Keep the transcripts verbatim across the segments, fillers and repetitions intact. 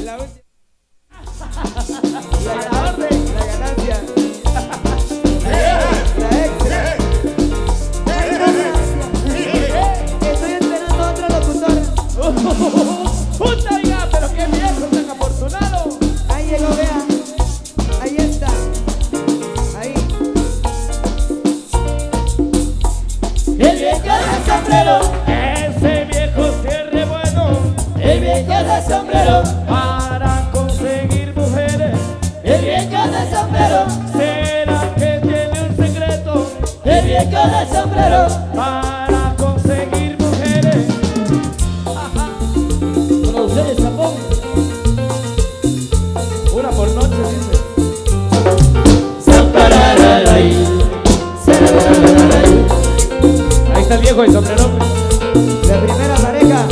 La última. La ganancia. La ganancia. La extra. Estoy esperando a otro locutor. ¡Puta, oiga! ¡Pero qué viejo tan afortunado! Ahí llegó, vea. Ahí está. Ahí. El viejo del sombrero, Ese viejo cierre bueno el viejo del sombrero, para conseguir mujeres. el viejo del sombrero, ¿Será que tiene un secreto el viejo del sombrero. para conseguir mujeres? Ajá. Con ustedes, Japón. Una por noche, dice. Zampararay, zarararay. Ahí está el viejo del sombrero. La primera pareja.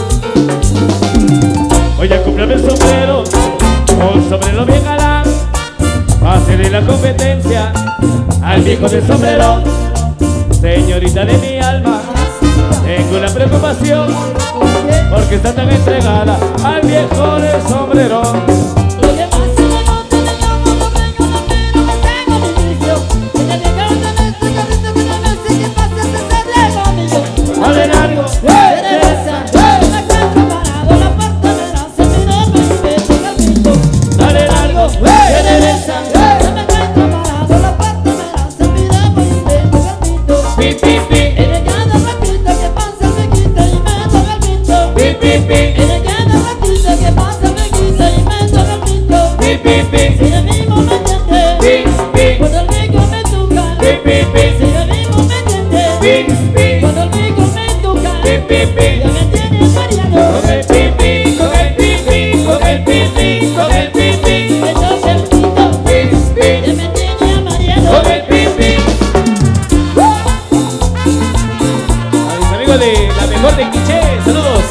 Oye, cómprame el sombrero, un sombrero bien galán, pásele la competencia al viejo del sombrero. Señorita de mi alma, tengo una preocupación, porque está tan entregada al viejo del sombrero. Lo que pasa es que no te llamo, no vengo, no quiero, no tengo mi vicio. En el viejo del sombrero, que no sé qué pasa, se cerró conmigo. Vale largo, Teresa, me encuentro parado, la puerta me la se miró, me beso el grito. dale largo, Teresa, me encuentro parado, la puerta me la se miró, me beso el grito. pi, pi, pi, En el cada ratito que pasa me quita y me toca el grito. pi, pi, pi, En el cada ratito que pasa me quita y me toca el grito. pi, pi, pi, Si el mismo me entiende, pi, pi, cuando el mico me toca. pi, pi, pi, Si el mismo me entiende, pi, pi, cuando el mico me toca. pi, pi, pi. Ya me tiene mareado. Con el pipi, con el pipi, con el pipi, con el pipi, Me toca el grito, pi, pi, ya me tiene mareado. con el pipi. A mis amigos de la mejor de Quiché, saludos.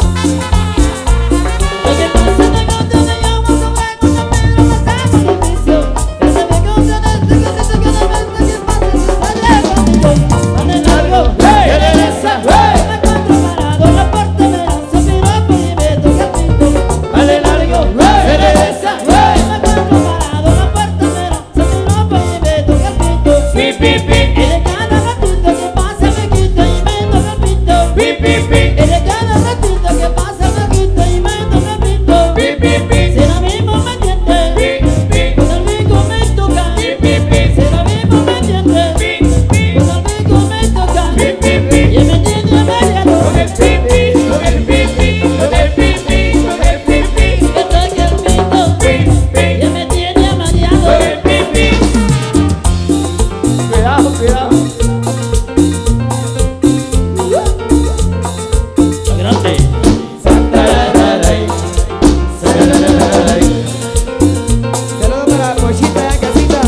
Lo que pasa es que no te llamo, no vengo, no me lo pasamos el vicio. Ese me contra de este que se toca de mente que pasa, se sale conmigo. Ande largo, Hey, Teresa, hey. me encuentro parado, la puerta me lanza, mira por y me toca el grito. Dale largo, Teresa, me encuentro parado, la puerta me lanza, mira por y me toca el grito. pi, pi, pi, Y de cada ratito que pasa me quita y me toca el grito. pi, pi, pi, Y de cada ratito que pasa me quita y me toca el grito. pi, pi, pi, Si la mismo me entiende, pi, pi, cuando el mico me toca. pi, pi, pi, Si la mismo me entiende, pi, pi, cuando el mico me toca. pi, pi, pi. Y me tiene mareado. Con el pipi, con el pipi, con el pipi, con el pipi, Que toque el grito, pi, pi, y me tiene con mareado. el pipi. Cuidado, cuidado. Grande. Sarararay, sarararay. Saludos para Mochita en casita.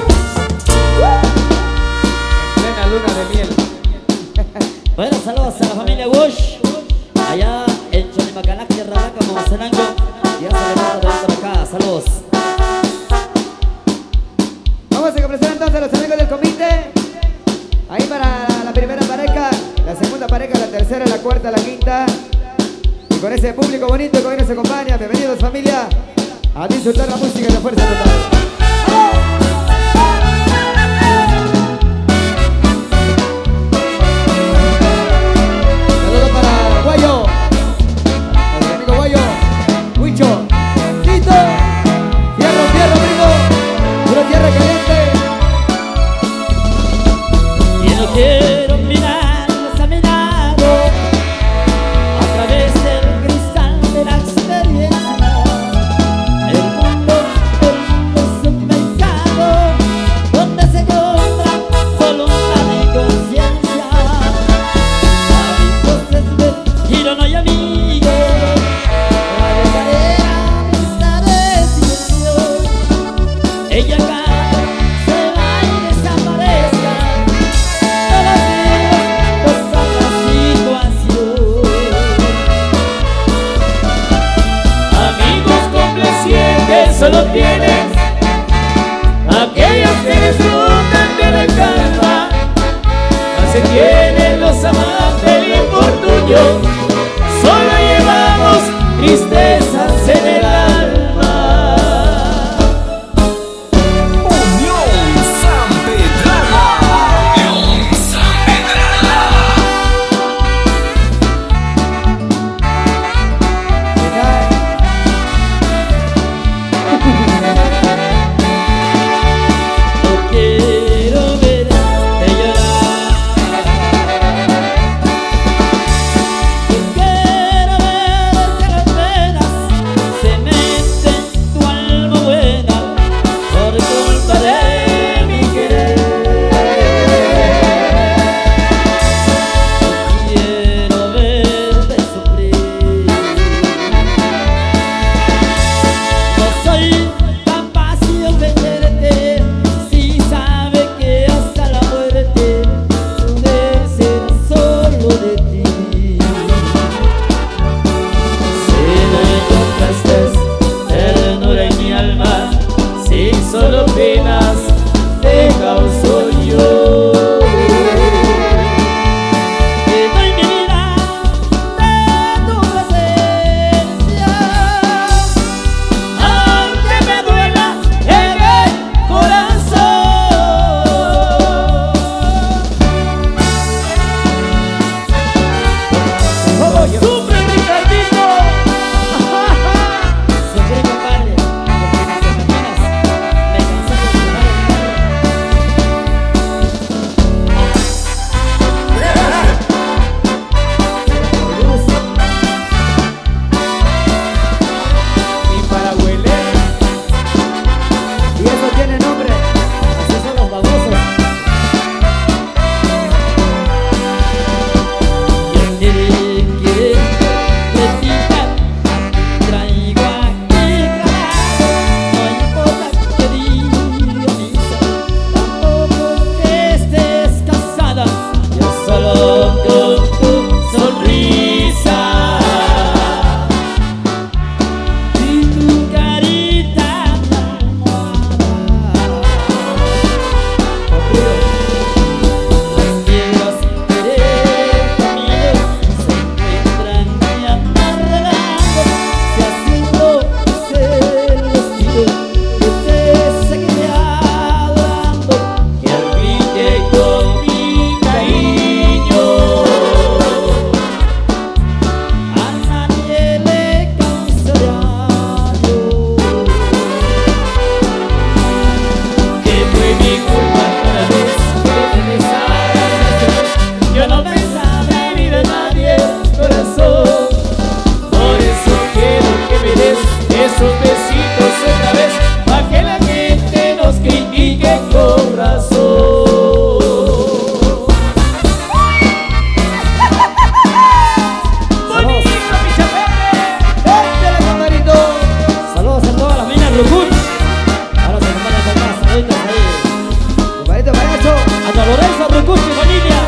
En plena luna de miel. Bueno, saludos a la familia Bush, allá en Chonimacalac, Tierra Blanca, Momocenango. Ya se le va de por acá, saludos. Vamos a complacer entonces a los amigos del comité. Ahí para la primera pareja, la segunda pareja, la tercera, la cuarta, la quinta. Y con ese público bonito que hoy nos acompaña, bienvenidos familia, a disfrutar la música de Fuerza Total. Saludos para Guayo, para mi amigo Guayo, Huicho, Tito, Fierro, Fierro, amigo, pura tierra caliente. Y no quiero mirarlos a mi lado, a través del cristal de la experiencia. El mundo, el mundo es un mercado donde se compra voluntad y conciencia. Amigos es ver, giro no hay amigos, la verdadera amistad es ilusión. Ella acá se va y desaparece. Todos los días pasa la situación. Amigos complacientes solo tienes aquellos que disfrutan de la calma. Más se tienen los amantes del orgullo. Solo llevamos tristezas en el alma. esos besitos otra vez, pa' que la gente nos critique con razón. ¡Bonito, Pichapete! ¡Échale, compadrito! Saludos a todas las minas Rucuch. Ahora se nos van a sacar saluditos ahí. Compadrito payaso. A Don Lorenzo Rucuch y familia.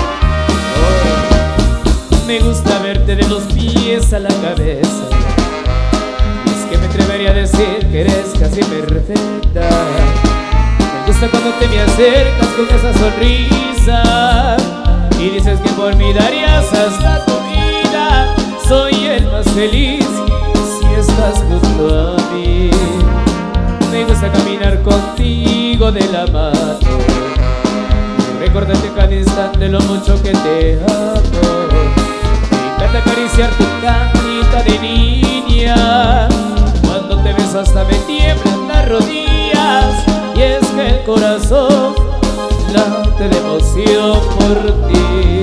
Me gusta verte de los pies a la cabeza. Es que me atrevería a decir que eres casi perfecta. Me gusta cuando te me acercas con esa sonrisa y dices que por mí darías hasta tu vida. Soy el más feliz si estás junto a mí. Me gusta caminar contigo de la mano y recordarte cada instante lo mucho que te amo. Me encanta acariciar tu carita de niña. Cuando te beso hasta me tiemblan las rodillas. Y es que el corazón late de emoción por ti.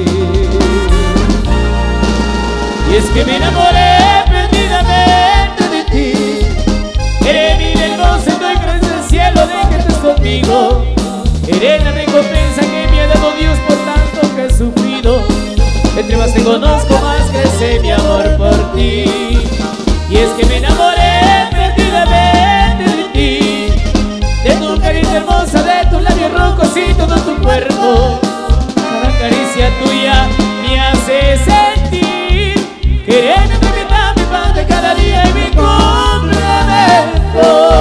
Y es que me enamoré perdidamente de ti. Eres mi hermosa y doy gracias al cielo de que estés conmigo. Eres la recompensa que me ha dado Dios por tanto que he sufrido. Entre más te conozco, más crece mi amor por ti. Y es que me enamoré perdidamente de ti, de tu carita hermosa, de tus labios rojos y todo tu cuerpo. Cada caricia tuya me hace sentir que eres mi vida, mi padre cada día y mi complemento.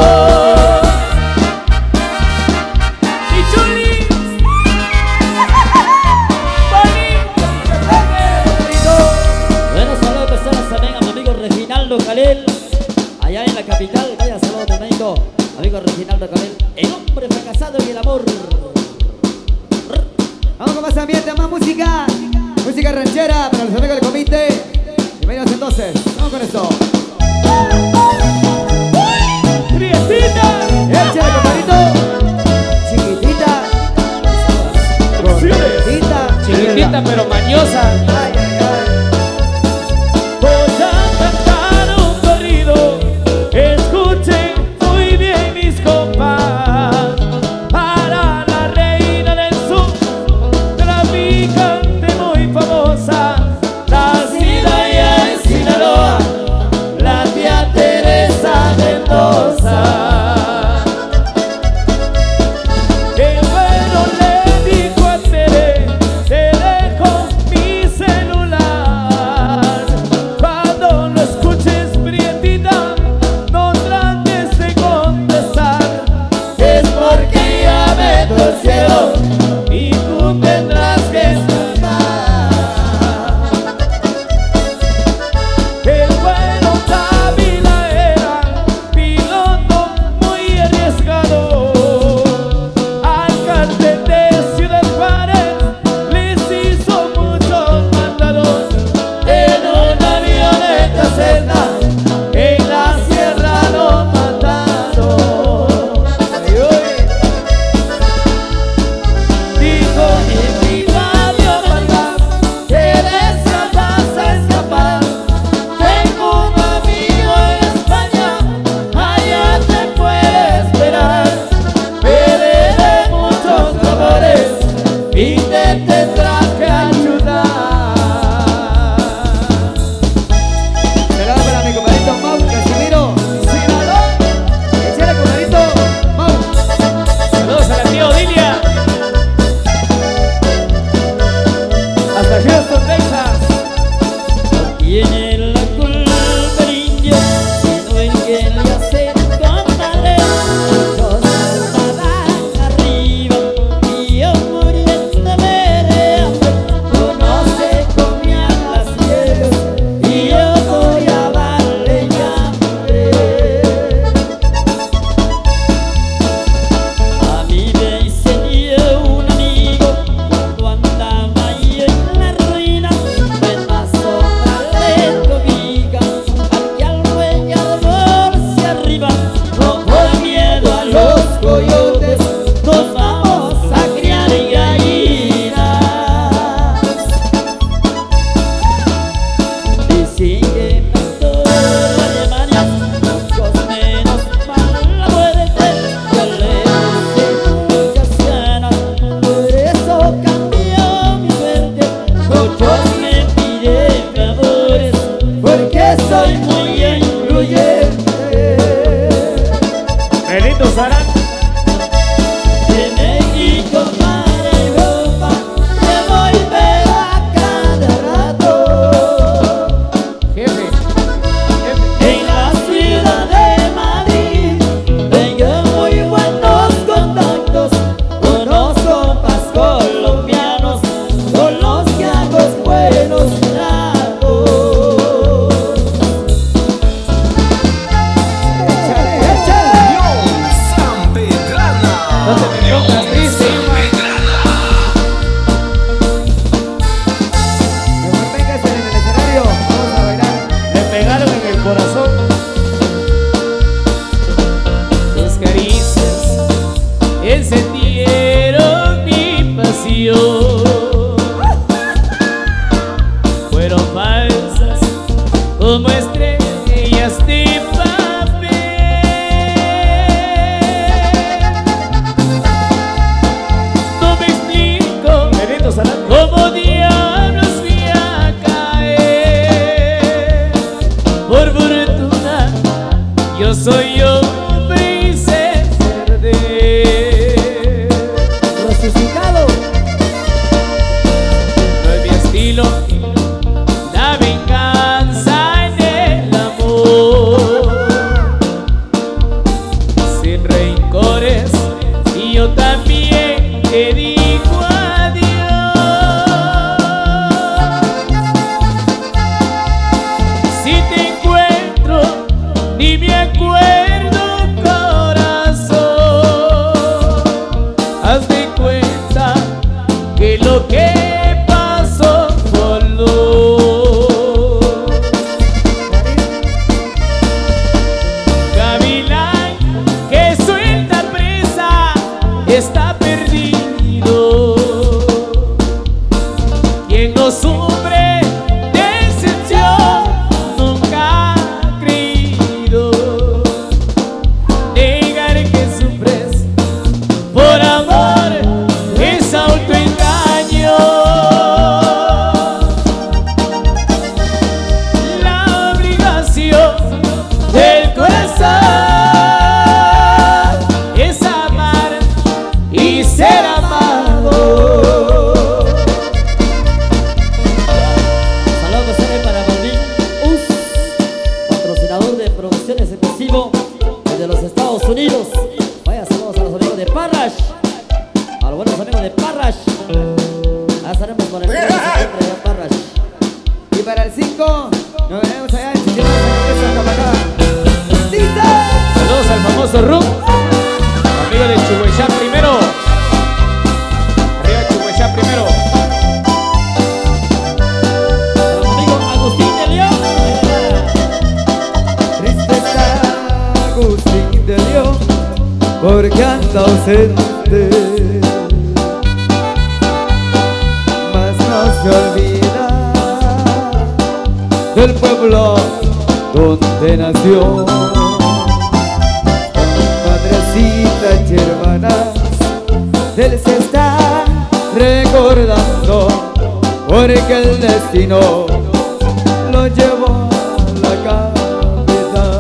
Calel, allá en la capital, vaya saludo tremendo, amigo Reginaldo Calel, el hombre fracasado y el amor. Vamos con más ambiente, más música. Música ranchera para los amigos del comité. Bienvenidos entonces, vamos con esto. ¡Prietita! Échale, compadrito. Chiquitita. Gordita. Chiquitita pero mañosa. Ay, ay, ay. Escuchen muy bien mis compas, para la reina del sur, traficante muy famosa, nacida allá en Sinaloa, la tía Teresa Mendoza. El güero le dijo a Tere, te dejo mi ser. que soy muy influyente. Benito Sarán. De México para Europa me voy pero a cada rato. Jefe, jefe. En la ciudad de Madrid tengo muy buenos contactos con los compas colombianos, con los que hago buenos tratos. Échale, échale. San Pedrana. No te me pongas triste. Mejor véngase en el escenario. Vamos a bailar. Me pegaron en el corazón. Tus caricias encendieron mi pasión. Fueron falsas como estrellas de papel. No me explico Benito Sarán, cómo diablos fui a caer. Por fortuna yo soy hombre y sé perder. Resucitado. No es mi estilo la venganza en el amor. Sin rencores y yo también te digo adiós. Si te encuentro ni me acuerdo, corazón, haz de cuenta que lo que pasó voló. Gavilán que suelta presa está perdido. Quien no sufre decepción nunca ha creído. Negar que sufres por amor es autoengaño. La obligación del corazón es amar y ser amado. Saludos especiales para Martín Us, patrocinador de producciones exclusivo desde los Estados Unidos. Vaya saludos a los amigos de Parrash, a los buenos amigos de Parrash. Ahora estaremos con el de Parrash. Y para el cinco, nos veremos allá en Chichén, Santa Macá. ¡Listo! Saludos al famoso Ruth, amigo de Chuhuechá primero. Arriba Chuhuechá primero. Para mi amigo Agustín de León. Triste está Agustín de León, porque anda ausente. Mas no se olvida del pueblo donde nació. Madrecitas y hermanas, él se está recordando, porque el destino lo llevó a la capital.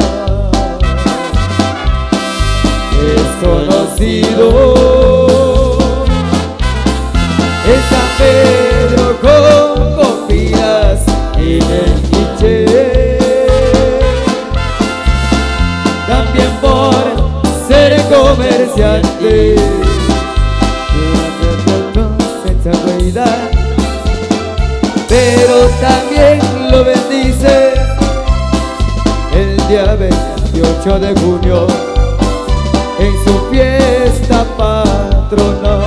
Es conocido, es San Pedro con Copilas y el Quiché, también por ser comerciante, sin cuidar, pero también lo bendice el día veintiocho de junio en su fiesta patronal.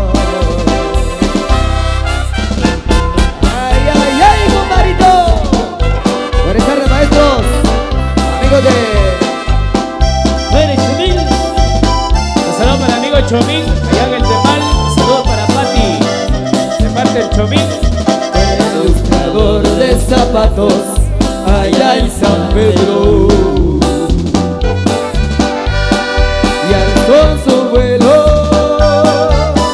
Ay, ay, ay, compadrito. Buenas tardes, maestros, amigos de Pérez Chumil. Un saludo para el amigo Chomín, allá en el Temal. Un saludo para Pati, de parte del Chomín. ilustrador de zapatos allá en San Pedro, y al con su vuelo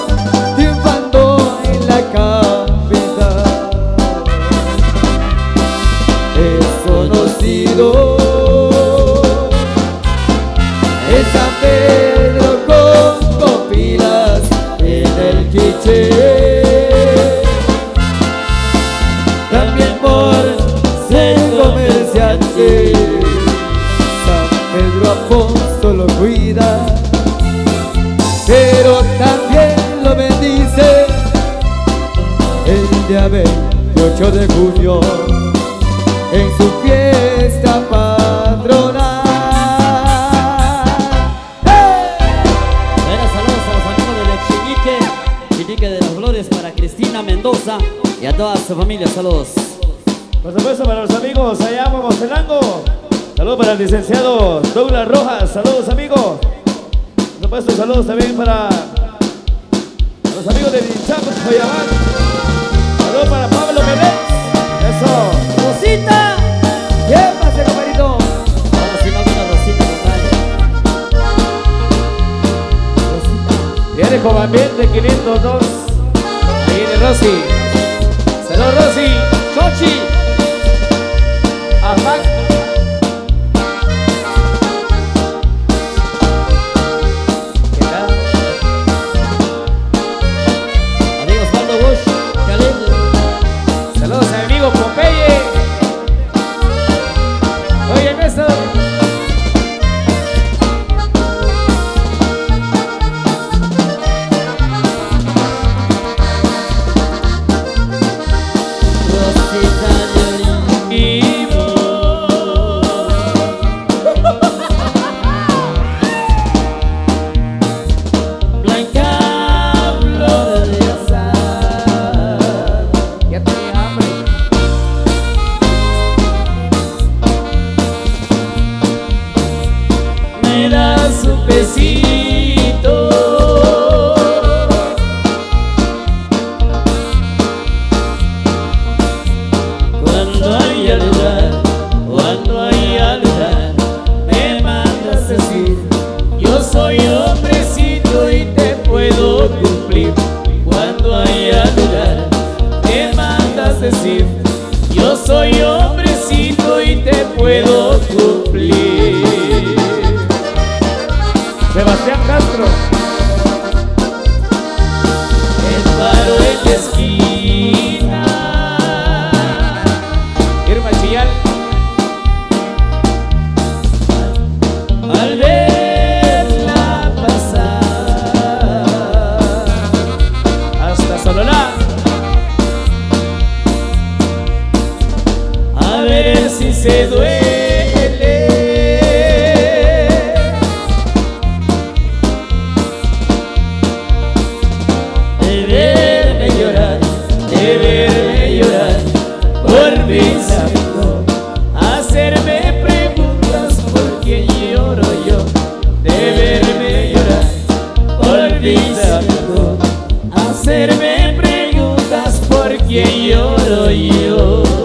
su familia, saludos. Por supuesto para los amigos allá en Momocelango. Saludos para el licenciado Douglas Rojas. Saludos amigos. Por supuesto saludos también para los amigos de Vincham, Joyabán. Saludos para Pablo Pérez. Eso. Rosita. ¿Qué pasa, compadrito? Ahora sí no vino Rosita, compadre. Viene con ambiente quinientos dos. Ahí viene Rosy. Saludos Rosy. Chochi. Apac. ¿Qué tal? Amigos Osvaldo Bush, Caliente. Saludos a mi amigo Popeye. Oye, eso. Rosita Llorín. Y Blanca flor de azar. ya tenía hambre. Me das un besito. Cuando haya lugar, cuando haya lugar, me mandas decir, yo soy hombrecito y te puedo cumplir. Cuando haya lugar, me mandas decir, yo soy hombrecito y te puedo cumplir. Sebastián Castro. El paro en la esquina, Irma Chillal. al verla pasar, Hasta Sololá. a ver si se duele de verme llorar, de verme llorar por mis amigos, hacerme preguntas por quién lloro yo, de verme llorar por mis amigos, hacerme preguntas por quién lloro yo.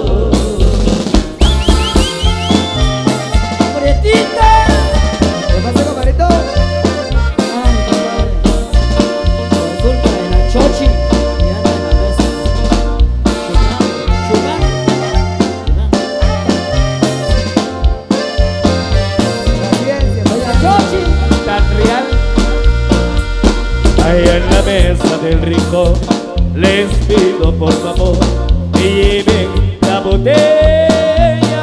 Prietita. ¿Qué pasa, compadrito? Ay, compadre, por culpa de la Chochi, ya anda en la mesa. Chugando, chugando, La ciencia, chugando. La Chochi. Tan real. Ahí en la mesa del rincón les pido por favor que lleven la botella.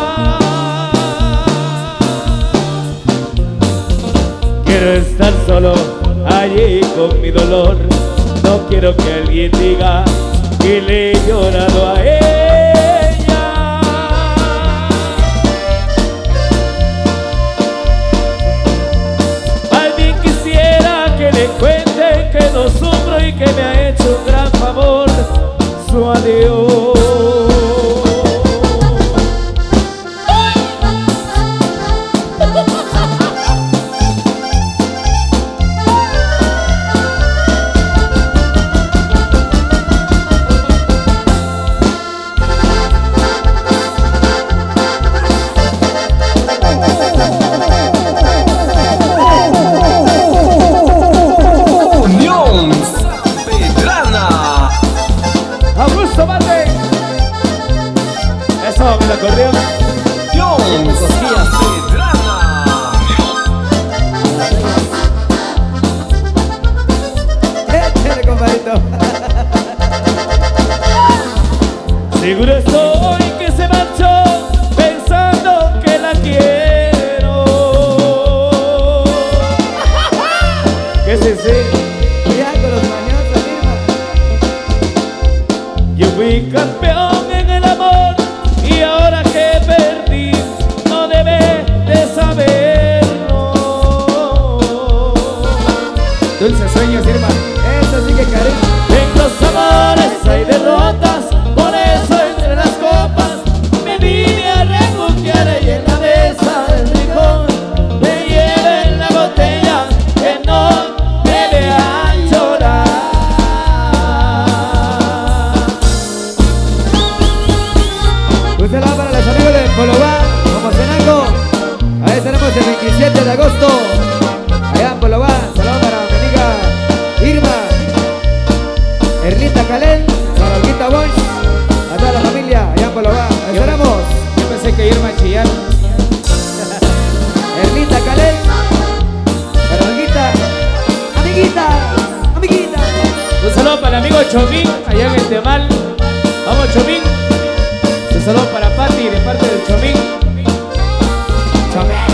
Quiero estar solo allí con mi dolor. No quiero que alguien diga que le he llorado a ella. Alguien quisiera que le cuente que no sufro y que me ha hecho un gran favor su adiós. Unión Sanpedrana. Augusto Mate. Eso, el acordeón. Unión Sanpedrana. échale, compadrito. Seguro estoy que se marchó pensando que la quiero. ¿Qué es ese? Ya con los mañosos, Irma. Yo fui campeón en el amor y ahora que perdí no debe de saberlo. Dulces sueños, Irma. Eso sí que cariño. En los amores hay derrotas, por Erlinda Calel, para Olguita, amiguita, amiguita. Un saludo para el amigo Chomín, allá en el Temal. Vamos, Chomín. Un saludo para Pati, de parte del Chomín. Chomín.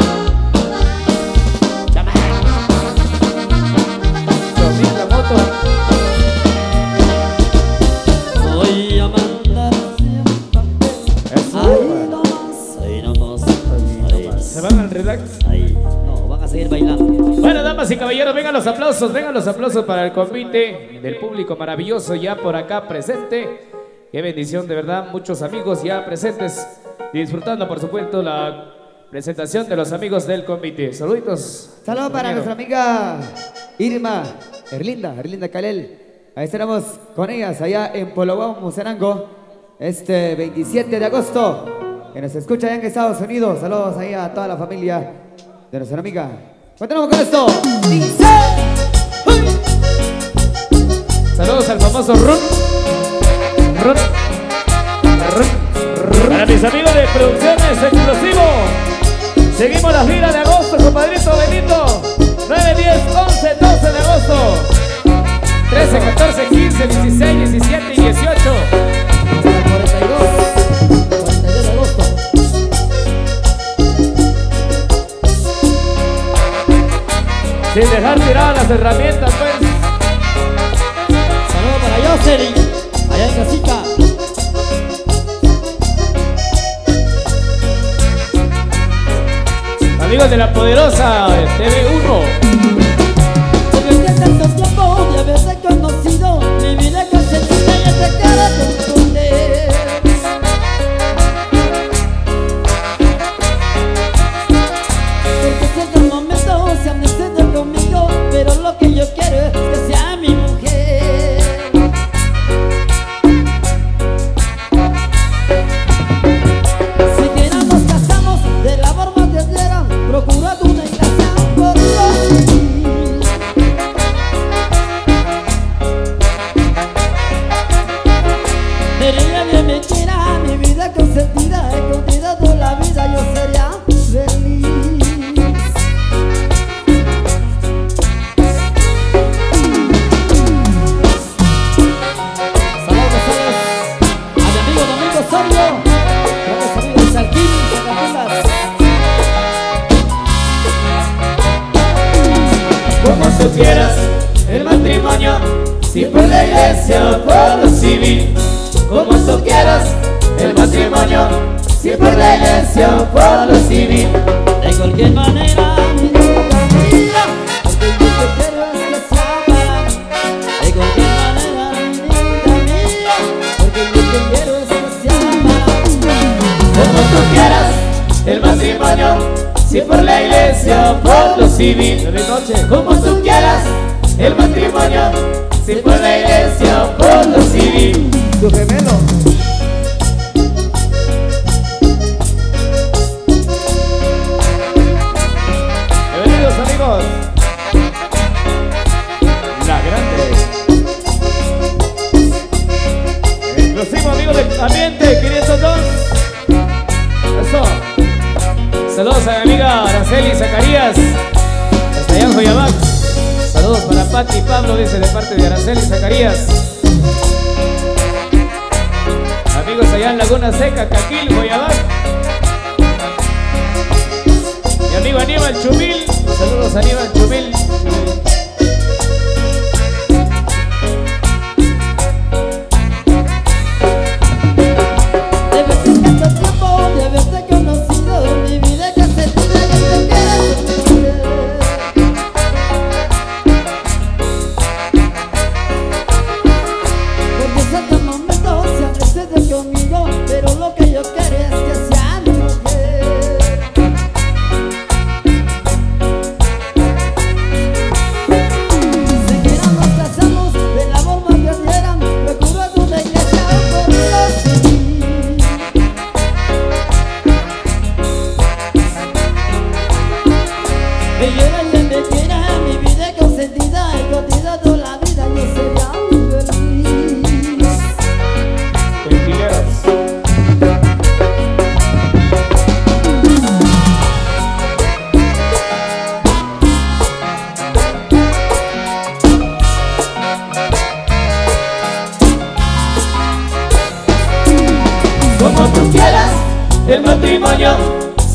Chomín, la moto. Voy a mandar Eso. ahí nomás, ahí nomás, ahí nomás. Se van al relax. Ahí, no, van a seguir bailando. Bueno, damas y caballeros, vengan los aplausos, vengan los aplausos para el convite del público maravilloso ya por acá presente. Qué bendición, de verdad, muchos amigos ya presentes, disfrutando, por supuesto, la presentación de los amigos del convite. Saluditos. Saludos para nuestra amiga Irma, Erlinda, Erlinda Calel. Ahí estaremos con ellas allá en Polobón, Muserango, este veintisiete de agosto. Que nos escucha allá en Estados Unidos. Saludos ahí a toda la familia de nuestra amiga. Continuamos con esto. Dice, ¡uy! Saludos al famoso Run. Run. Run. Para mis amigos de Producciones Explosivo. Seguimos las giras de agosto, compadrito Benito. nueve, diez, once, doce de agosto. trece, catorce, quince, dieciséis, diecisiete y dieciocho. Hasta el cuarenta y dos, cuarenta y dos de agosto. Sin dejar tiradas las herramientas, pues. Saludos para Jocelyn, allá en casita. Amigos de La Poderosa, T V uno. Después de tanto tiempo de haberse conocido, mi vida consentida ya te quiero confundir. Porque si en el momento se han decidido conmigo, pero lo que yo quiero es que sea mi mujer. Siquiera nos casamos de la forma que quieran, procurando una iglesia por Dios. Pero ella bien me quiera, mi vida consentida, escondida toda la vida yo sería feliz. Saludos, saludos a mi amigo Domingo Osorio, grandes amigos de Salquín, Zacatecas. Como tú quieras el matrimonio, si por la iglesia o por lo civil. Como tú quieras el matrimonio, si por la iglesia o por lo civil. De cualquier manera, mi vida mía, porque yo te quiero es que sea para. De cualquier manera, mi vida mía, porque yo te quiero es que sea para. Como tú quieras el matrimonio, si por la iglesia o por lo civil. Como tú quieras el matrimonio, si por la iglesia o por lo civil. tu gemelo. Bienvenidos, amigos. La grande. Exclusivo, amigo del ambiente quinientos dos. Eso. Saludos a mi amiga Araceli Zacarías, hasta allá en Joyabac. Saludos para Pati y Pablo, dice, de parte de Araceli Zacarías. Amigos allá en Laguna Seca, Caquil, Joyabac. Mi amigo Aníbal Chumil. Saludos a Aníbal Chumil. De vez en tanto tiempo de haberte conocido, mi vida que se tira y te quiero confundir. Porque en este momento se han decidido conmigo, pero lo que yo quiero es que sea mi mujer. Siquiera nos casamos de la forma que quieran, procurando una iglesia por lo civil. Ella era quien me quiera, mi vida consentida, escondida toda la vida, yo sería feliz. Tranquileros.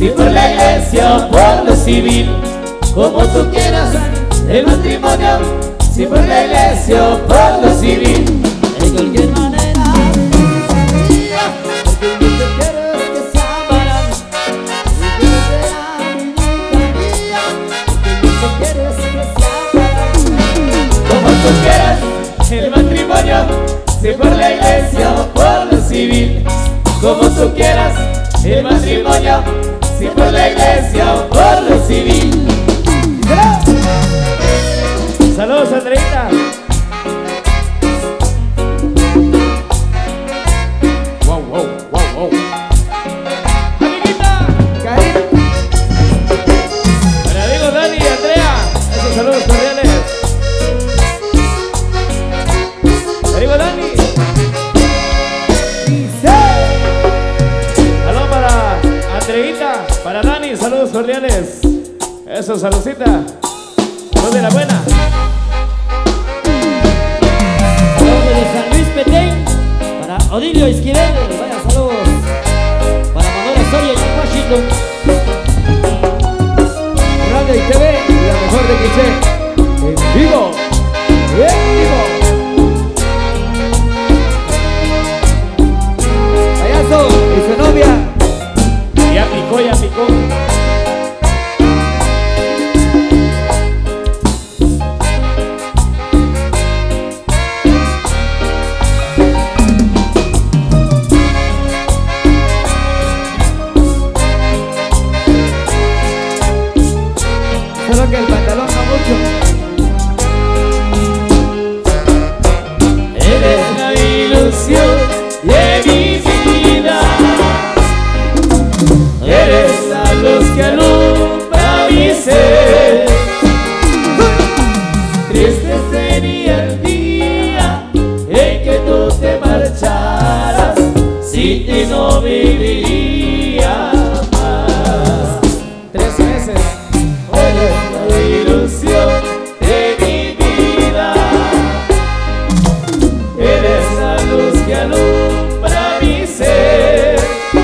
si por la iglesia o por lo civil, como tú quieras el matrimonio, si por la iglesia o por lo civil. De cualquier manera, porque yo te quiero que sea para mí, porque yo será mi vida mía, porque yo te quiero que sea para mí. Como tú quieras el matrimonio, si por la iglesia o por lo civil, como tú quieras el matrimonio, si por la iglesia o por lo civil. Saludos, Andreita. Wow, wow, wow, wow. Amiguita. Karim. Para amigos Dani y Andrea, esos saludos cordiales. Amigo Dani. Saludos para Andreita, para Dani, saludos cordiales. Eso, saludcita. Salud de la buena. Saludos de San Luis Petén, para Odilio Esquivel, vaya saludos. Para Manuel Osorio y Washington. Radio y T V, la mejor de Quiché. En vivo. En vivo. Payaso y su novia. Ya picó, ya picó. Solo que el pantalón no mucho. Eres la ilusión de mi vida, eres la luz que alumbra mi ser. Triste sería el día en que tú te marcharas, sin ti no viviría más. Tres meses. Eres la ilusión de mi vida, eres la luz que alumbra mi ser.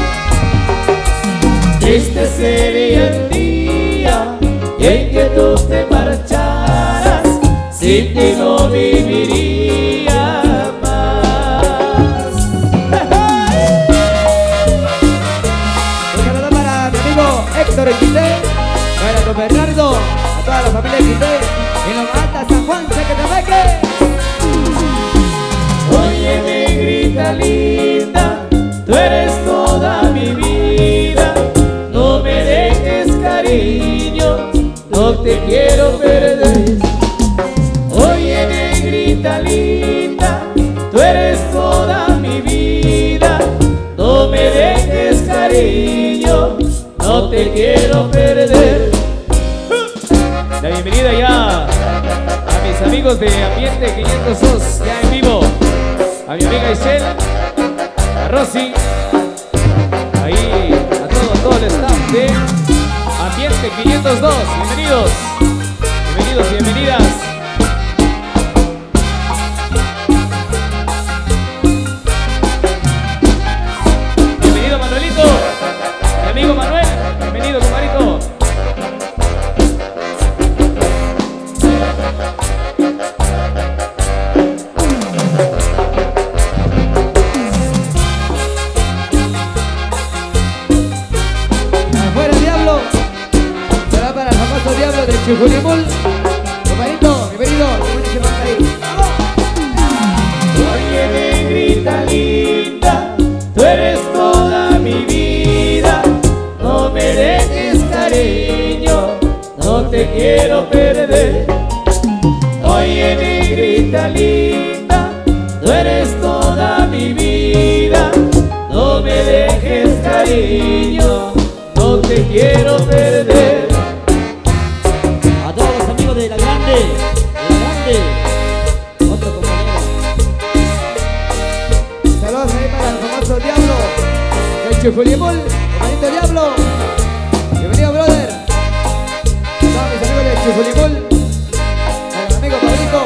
Triste sería el día en que tú te marcharas, sin ti no viviría más. Un saludo para mi amigo Héctor Quité, para don Bernardo, a toda la familia Quité, y nos mata San Juan, Sequetemeque. Oye, negrita linda, tú eres toda mi vida, no me dejes cariño, no te quiero perder. Oye, negrita linda, tú eres toda mi vida, no me dejes cariño, no te quiero perder. La bienvenida ya a mis amigos de Ambiente quinientos dos, ya en vivo. A mi amiga Isel, a Rosy, ahí a todo, todo el staff de Ambiente quinientos dos. Bienvenidos, bienvenidos y bienvenidas. Bienvenido Manuelito, mi amigo Manuel, bienvenido compadrito. Afuera Diablo, será para el famoso Diablo del Chijulimul. Compañito, bienvenido, bienvenido se manda ahí. Oye, negrita linda, tú eres toda mi vida, no me dejes cariño, no te quiero perder. Oye, negrita linda, tú eres toda mi vida, no me dejes cariño, no te quiero perder. A todos los amigos de La Grande, de La Grande, otro compañero. Saludos ahí para el famoso Diablo del Chijulimul. Compañito Diablo, bienvenido brother. Todos mis amigos del Chijulimul. Para el amigo Pablito,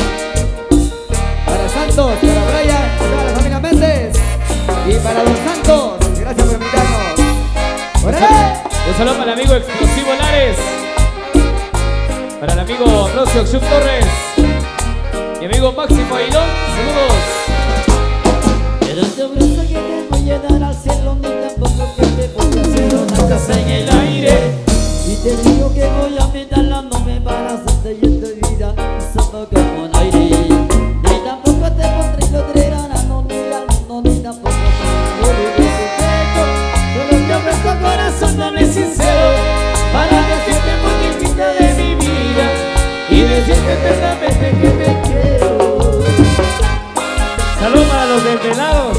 para Santos, para Brian, para toda la familia Méndez y para Don Santos. Gracias por invitarnos. ¡Órale! Un Un saludo para el amigo Explosivo Lares, para el amigo Ambrosio Oxum Torres y amigo Máximo Ailón. Saludos. Pero te ofrezco que te voy a dar al cielo, ni tampoco que te voy a hacer una casa en el aire. Y te digo que voy a meter la nube para hacerte y esta vida solo como un aire. Ni tampoco te pondré lotrera, no, ni al mundo, ni tampoco te pondré secreto. Solo te ofrezco corazón, dame sincero, para decirte muñequita de mi vida y decirte eternamente que te quiero. Saludos para los desvelados.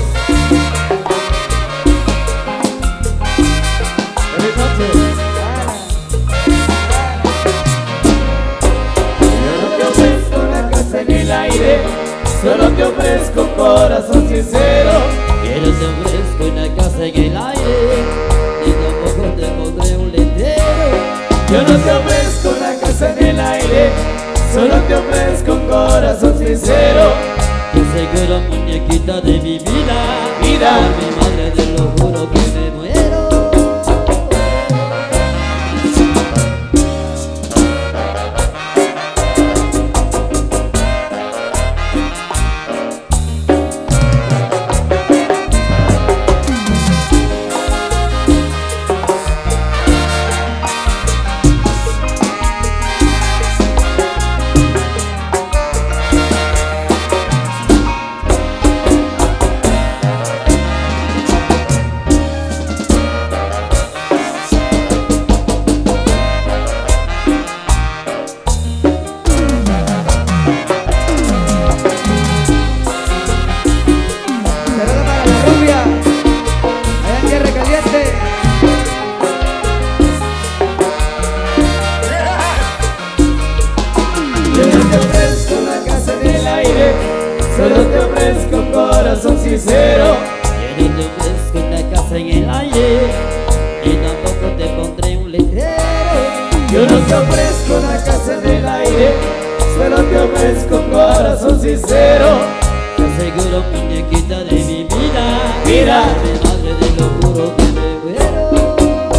Buenas noches. En el aire, solo te ofrezco un corazón sincero. Quiero te ofrezco una casa en el aire, y tampoco te pondré un letrero. Yo no te ofrezco una casa en el aire, solo te ofrezco un corazón sincero. Te aseguro muñequita de mi vida, Vida. por mi madre te lo juro que me muero. Solo te ofrezco un corazón sincero. Quiero te ofrezco una casa en el aire, y tampoco te pondré un letrero. Yo no te ofrezco una casa en el aire, solo te ofrezco un corazón sincero. Te aseguro muñequita de mi vida, Vida. por mi madre te lo juro que me muero.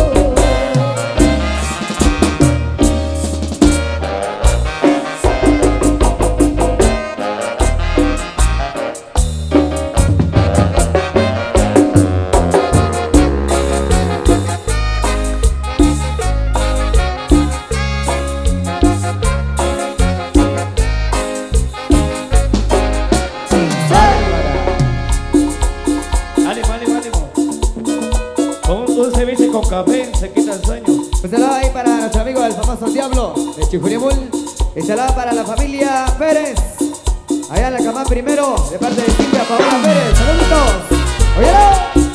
Con café se quita el sueño. Un saludo ahí para nuestro amigo el famoso Diablo de Chujuriemul. Y saludo para la familia Pérez, allá en la cama primero, de parte de Silvia Paola Pérez. ¡Saluditos! ¡Óyelo!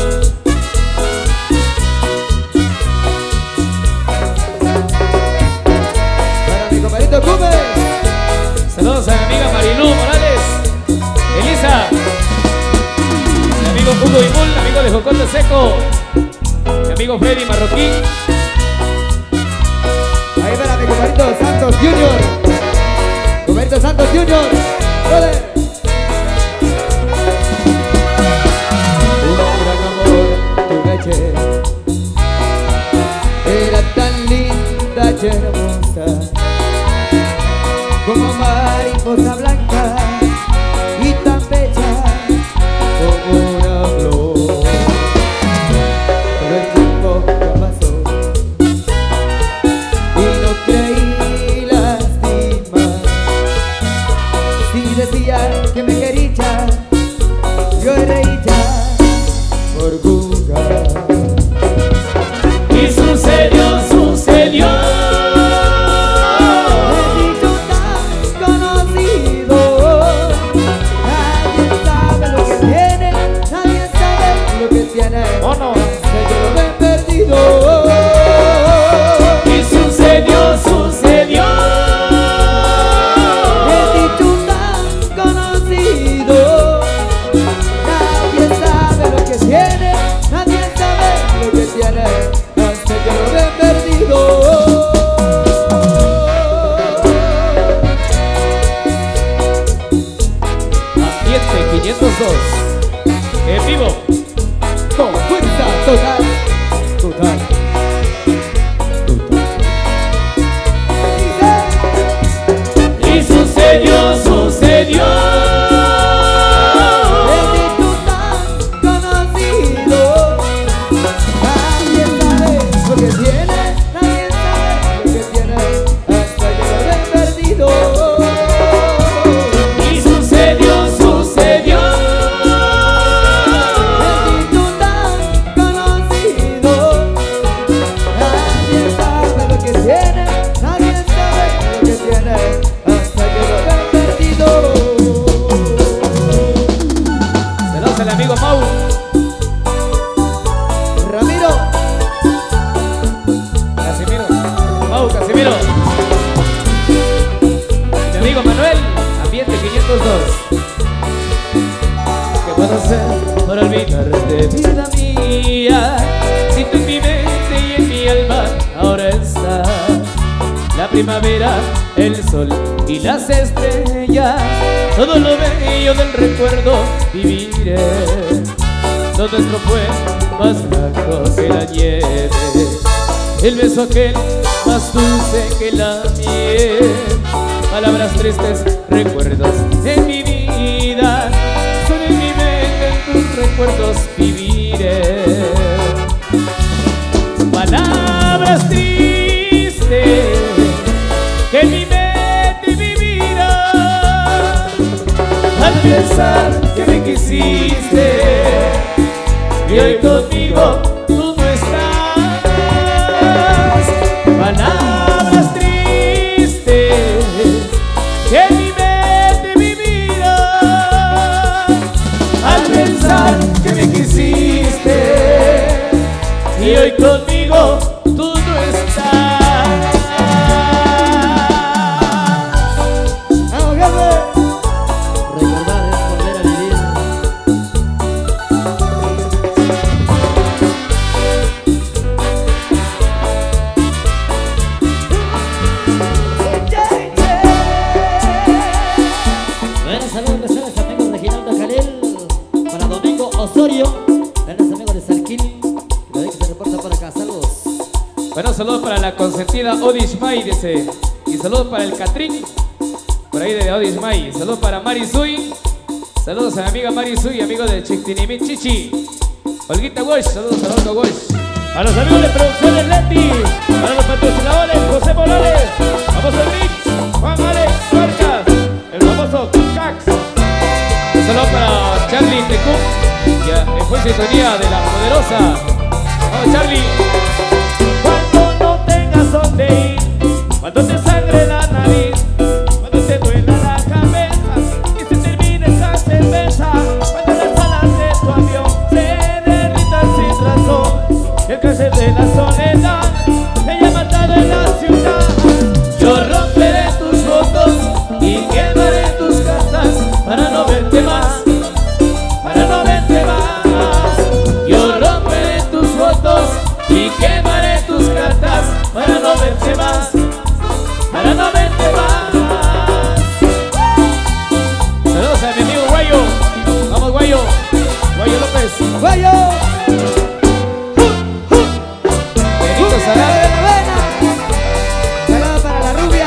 Para mi compadrito Cumbes. Saludos a mi amiga Marilú Morales, Elisa, mi amigo Hugo Imul, amigo de Jocote Seco, mi amigo Freddy Marroquín. Ahí para mi compadrito Santos Junior. Compadrito Santos Junior. ¡Brother! Un gran amor tuve ayer. Era tan linda y hermosa, como mariposa blanca y tan bella como una flor. Pero el tiempo ya pasó y no creí lastimar. Si decía que me quería, yo reía por jugar. Y sucedió, sucedió. el mar ahora está la primavera, el sol y las estrellas. Todo lo bello del recuerdo viviré. Lo nuestro fue más blanco que la nieve, el beso aquel más dulce que la miel. Palabras tristes, recuerdos en mi vida, solo en mi mente en tus recuerdos viviré. Palabras tristes que en mi mente vivirán al pensar que me quisiste y hoy conmigo tú no estás. Palabras tristes que en mi mente vivirán al pensar que me quisiste y hoy conmigo tú no estás. ¡Vamos, Gabriel! Recordar es volver a vivir. Buenos saludos especiales amigos de Giraldo Jalil, para Domingo Osorio, buenos amigos de Sarquín, que de que se reporta por acá. Saludos. Bueno, saludos para la consentida Odishmay, dice. Y saludos para el Catrín, por ahí de Odishmay. Saludos para Mari Sui. Saludos a mi amiga Mari Sui, amigo de Chictinimit Chichi. Olguita Walsh, saludos a Olga Walsh. A los amigos de Producciones Leti, para los patrocinadores José Morales, famoso Rich, Juan Alex Suarcas, el famoso Cax. Un saludo para Charlie Tecuc, ya fue sintonía de la poderosa. Vamos, Charlie. Cuando no tengas donde ir, cuando te sangre la nariz, cuando te duela la cabeza y se termine esa cerveza, cuando las alas de tu avión se derritan sin razón, el cáncer de la soledad te haya matado en la ciudad. Yo romperé tus fotos y quemaré tus cartas para no verte más, para no verte más. Yo romperé tus fotos y quemaré tus cartas para no verte más, para no verte más. Saludos a mi amigo Guayo. Vamos, Guayo. Guayo López. ¡Guayo! Benito Salado. Saludos para la rubia.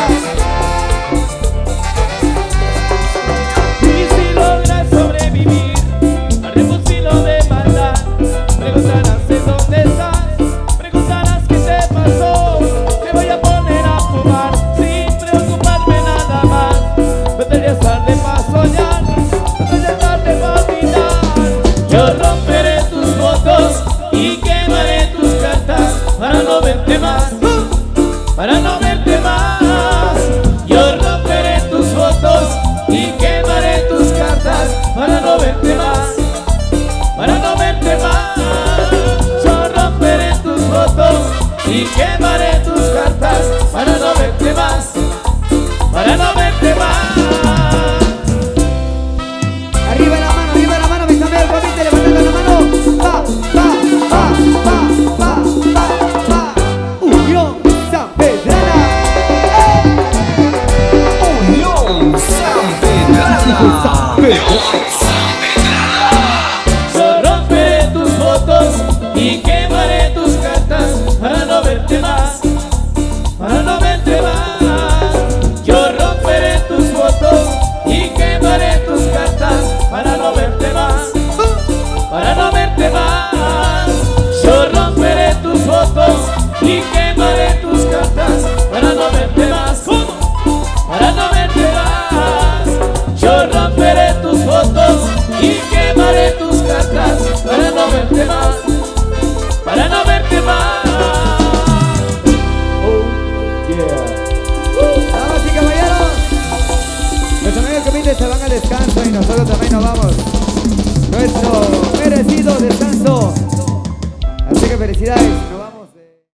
Y si logras sobrevivir al rebusilo de maldad, preguntarás de dónde estás, preguntarás qué te pasó. Me voy a poner a fumar sin preocuparme nada más. No deberías tarde para soñar, no deberías tarde para olvidar. Yo romperé tus fotos y quemaré tus cartas para no verte más, para no verte más. Yo romperé tus fotos y quemaré tus cartas para no verte más, para no verte más. Yo romperé tus fotos y quemaré tus cartas para no verte más, para no verte más. Arriba la mano, arriba la mano, mis amigos del comité, levantando la mano. Pa, pa, pa, pa, pa, pa, pa. Unión San Pedrana. Unión San Pedrana. Yo romperé tus fotos y quemaré tus cartas para no verte más, para no verte más. Yo romperé tus fotos y quemaré tus cartas para no verte más, para no verte más. Yo romperé tus fotos y quemaré tus cartas para no verte más, para no verte más. Yo romperé tus fotos y quemaré tus cartas para no verte más, para no verte más. Oh, yeah. Damas y caballeros, los amigos del comité se van al descanso y nosotros también nos vamos. Nuestro merecido descanso. Así que felicidades.